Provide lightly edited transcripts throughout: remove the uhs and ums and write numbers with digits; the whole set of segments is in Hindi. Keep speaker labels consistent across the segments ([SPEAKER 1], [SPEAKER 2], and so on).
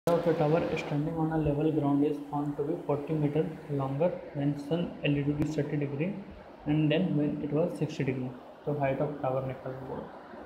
[SPEAKER 1] of the tower standing on a level ground is found to be 40 meters longer when sun LED 30 degree and then when it was 60 degree. तो हाइट ऑफ टावर निकल बोलो।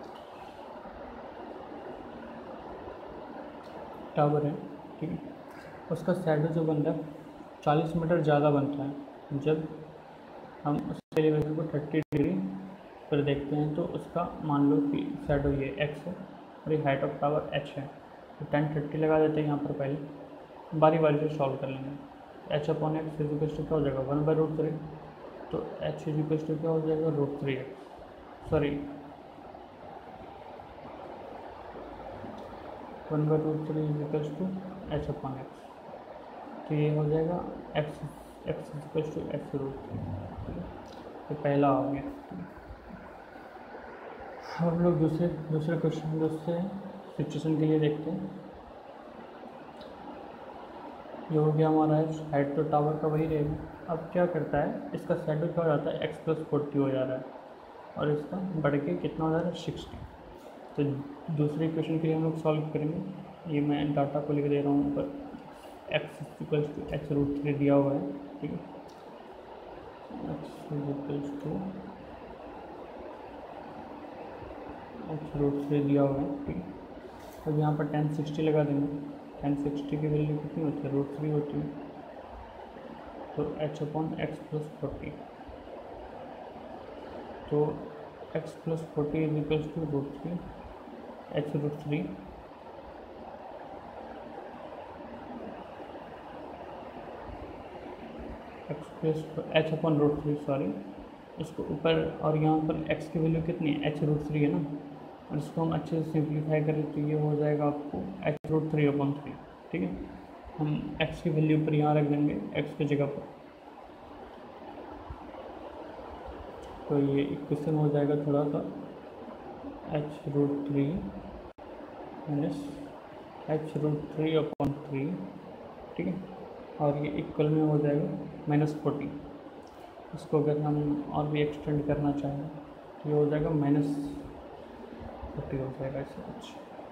[SPEAKER 1] टावर है, ठीक है, उसका शैडो जो बनता है 40 मीटर ज़्यादा बनता है जब हम उस एलिवेशन को 30 डिग्री पर देखते हैं। तो उसका मान लो कि शैडो ये x है और ये हाइट ऑफ टावर h है। तो 10-30 लगा देते हैं यहाँ पर, पहले बारी बारी से सॉल्व कर लेंगे। h upon x equals to क्या हो जाएगा 1/√3। तो h इजिकल्स टू क्या हो जाएगा √3x, sorry 1/√3 equals to h upon x. तो ये हो जाएगा x इजिकल्स टू x√3। तो पहला हो गया। अब हम लोग दूसरे क्वेश्चन दूसरे सिचुएशन के लिए देखते हैं। ये हो गया हमारा हाइट तो टावर का वही रहेगा। अब क्या करता है, इसका शैडो क्या हो जाता है x+40 हो जा रहा है और इसका बढ़ के कितना हो जा रहा है 60। तो दूसरे क्वेश्चन के लिए हम लोग सॉल्व करेंगे। ये मैं डाटा को लिख दे रहा हूँ ऊपर, x इक्वल्स टू x√3 दिया हुआ है, ठीक है, x इक्वल्स टू x√3 दिया हुआ है, ठीक है। अब यहाँ पर 1060 लगा देंगे। 1060 की वैल्यू कितनी होती है √3 होती है। तो h अपॉन x+40, तो x+40 is equals to √3 h√3 h upon √3, sorry, इसको ऊपर और यहाँ पर x की वैल्यू कितनी है h√3 है ना, और इसको हम अच्छे से सिंप्लीफाई करें तो ये हो जाएगा आपको h√3/3, ठीक है। हम x की वैल्यू पर यहाँ रख देंगे x की जगह पर। तो ये इक्वेशन हो जाएगा थोड़ा सा h√3 माइनस h√3/3, ठीक है, और ये इक्वल में हो जाएगा -40। इसको अगर हम और भी एक्सटेंड करना चाहें तो ये हो जाएगा -40 हो जाएगा ऐसे कुछ।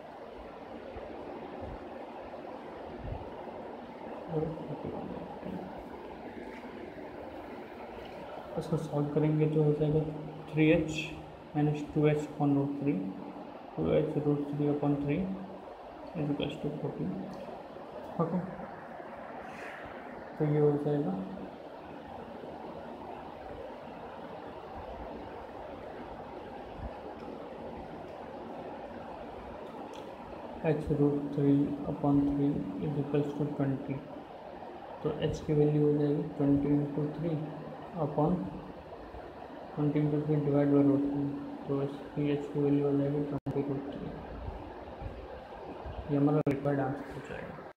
[SPEAKER 1] इसको सॉल्व करेंगे तो हो जाएगा 3h minus 2h upon √3, 2h√3/3 is equals to 40, okay. तो ये हो जाएगा h√3/3 इज इक्वल्स टू 20। तो h की वैल्यू हो जाएगी 20 × 3 अपॉन 20 × 3 डिवाइड बाई √3। तो इसकी h की वैल्यू हो जाएगी 20√3। ये हमारा रिक्वायर्ड आंसर हो जाएगा।